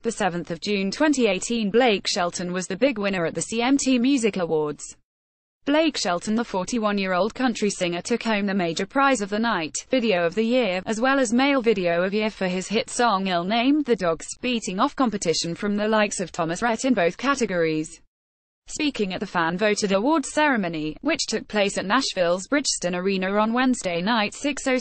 The 7th of June 2018, Blake Shelton was the big winner at the CMT Music Awards. Blake Shelton, the 41-year-old country singer, took home the major prize of the night, Video of the Year, as well as Male Video of Year for his hit song Ill Named the Dogs, beating off competition from the likes of Thomas Rhett in both categories. Speaking at the fan-voted awards ceremony, which took place at Nashville's Bridgestone Arena on Wednesday night,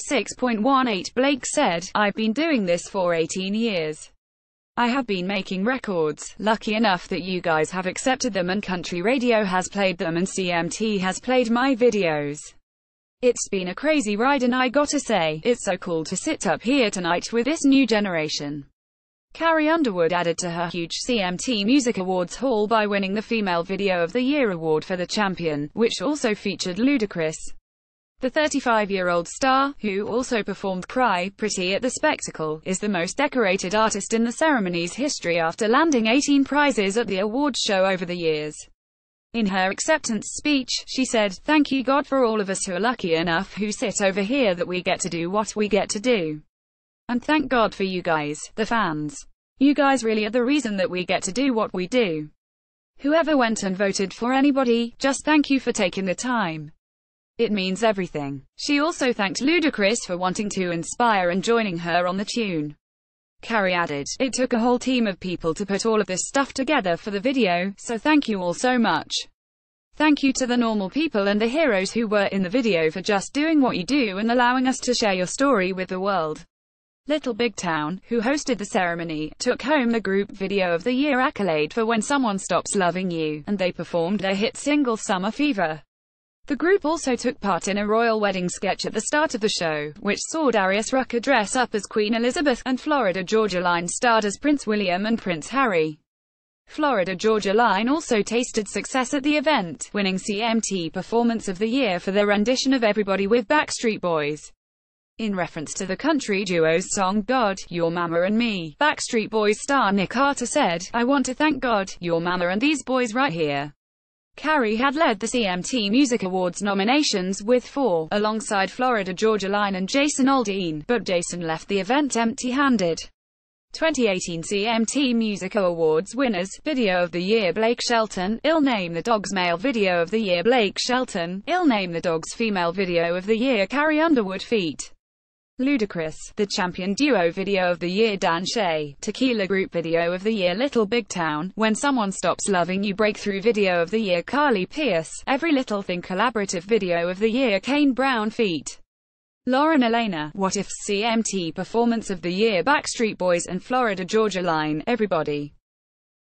6:06.18, Blake said, "I've been doing this for 18 years. I have been making records, lucky enough that you guys have accepted them and country radio has played them and CMT has played my videos. It's been a crazy ride and I gotta say, it's so cool to sit up here tonight with this new generation." Carrie Underwood added to her huge CMT Music Awards haul by winning the Female Video of the Year award for The Champion, which also featured Ludacris. The 35-year-old star, who also performed Cry Pretty at the spectacle, is the most decorated artist in the ceremony's history after landing 18 prizes at the awards show over the years. In her acceptance speech, she said, "Thank you God for all of us who are lucky enough who sit over here that we get to do what we get to do. And thank God for you guys, the fans. You guys really are the reason that we get to do what we do. Whoever went and voted for anybody, just thank you for taking the time. It means everything." She also thanked Ludacris for wanting to inspire and joining her on the tune. Carrie added, "It took a whole team of people to put all of this stuff together for the video, so thank you all so much. Thank you to the normal people and the heroes who were in the video for just doing what you do and allowing us to share your story with the world." Little Big Town, who hosted the ceremony, took home the Group Video of the Year accolade for When Someone Stops Loving You, and they performed their hit single Summer Fever. The group also took part in a royal wedding sketch at the start of the show, which saw Darius Rucker dress up as Queen Elizabeth, and Florida Georgia Line starred as Prince William and Prince Harry. Florida Georgia Line also tasted success at the event, winning CMT Performance of the Year for their rendition of Everybody with Backstreet Boys. In reference to the country duo's song God, Your Mama and Me, Backstreet Boys star Nick Carter said, "I want to thank God, your mama and these boys right here." Carrie had led the CMT Music Awards nominations with 4, alongside Florida Georgia Line and Jason Aldean, but Jason left the event empty-handed. 2018 CMT Music Awards winners: Video of the Year Blake Shelton, Ill Name the Dogs. Male Video of the Year Blake Shelton, Ill Name the Dogs. Female Video of the Year Carrie Underwood feat. Ludacris. The Champion Duo Video of the Year Dan Shay. Tequila Group Video of the Year Little Big Town. When Someone Stops Loving You Breakthrough Video of the Year Carly Pearce. Every Little Thing Collaborative Video of the Year Kane Brown feat. Lauren Elena. What If CMT Performance of the Year Backstreet Boys and Florida Georgia Line. Everybody.